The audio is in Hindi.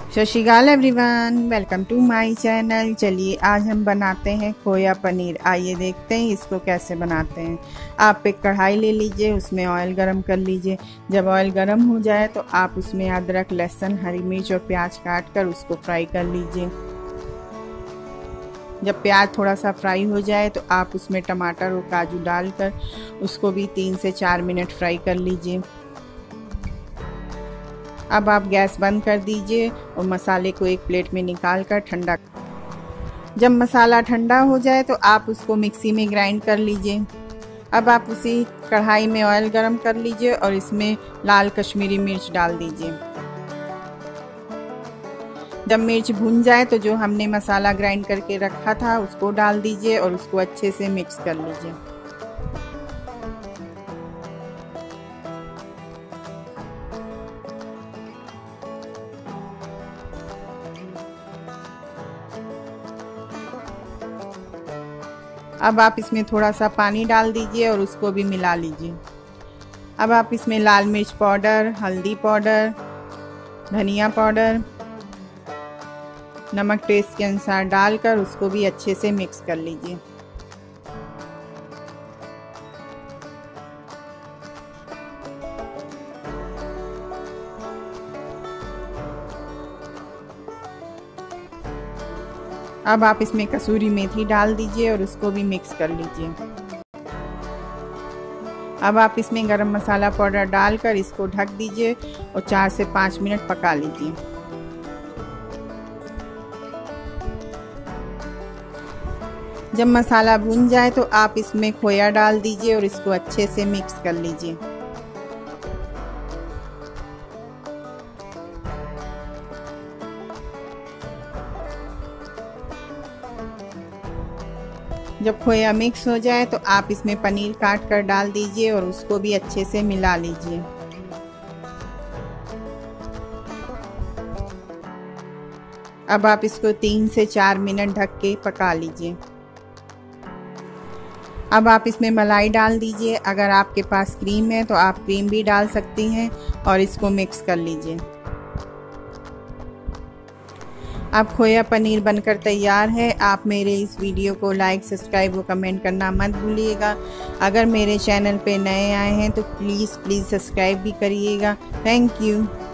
सत श्री अकाल everyone, welcome to my channel. चलिए आज हम बनाते हैं खोया पनीर। आइए देखते हैं इसको कैसे बनाते हैं। आप एक कढ़ाई ले लीजिए, उसमें ऑयल गरम कर लीजिए। जब ऑयल गरम हो जाए तो आप उसमें अदरक, लहसुन, हरी मिर्च और प्याज काट कर उसको फ्राई कर लीजिए। जब प्याज थोड़ा सा फ्राई हो जाए तो आप उसमें टमाटर और काजू डालकर उसको भी 3 से 4 मिनट फ्राई कर लीजिए। अब आप गैस बंद कर दीजिए और मसाले को एक प्लेट में निकाल कर ठंडा। जब मसाला ठंडा हो जाए तो आप उसको मिक्सी में ग्राइंड कर लीजिए। अब आप उसी कढ़ाई में ऑयल गरम कर लीजिए और इसमें लाल कश्मीरी मिर्च डाल दीजिए। जब मिर्च भून जाए तो जो हमने मसाला ग्राइंड करके रखा था उसको डाल दीजिए और उसको अच्छे से मिक्स कर लीजिए। अब आप इसमें थोड़ा सा पानी डाल दीजिए और उसको भी मिला लीजिए। अब आप इसमें लाल मिर्च पाउडर, हल्दी पाउडर, धनिया पाउडर, नमक टेस्ट के अनुसार डालकर उसको भी अच्छे से मिक्स कर लीजिए। अब आप इसमें कसूरी मेथी डाल दीजिए और उसको भी मिक्स कर लीजिए। अब आप इसमें गरम मसाला पाउडर डालकर इसको ढक दीजिए और 4 से 5 मिनट पका लीजिए। जब मसाला भून जाए तो आप इसमें खोया डाल दीजिए और इसको अच्छे से मिक्स कर लीजिए। जब खोया मिक्स हो जाए तो आप इसमें पनीर काट कर डाल दीजिए और उसको भी अच्छे से मिला लीजिए। अब आप इसको 3 से 4 मिनट ढक के पका लीजिए। अब आप इसमें मलाई डाल दीजिए। अगर आपके पास क्रीम है तो आप क्रीम भी डाल सकती हैं और इसको मिक्स कर लीजिए। अब खोया पनीर बनकर तैयार है। आप मेरे इस वीडियो को लाइक, सब्सक्राइब और कमेंट करना मत भूलिएगा। अगर मेरे चैनल पे नए आए हैं तो प्लीज़ सब्सक्राइब भी करिएगा। Thank you.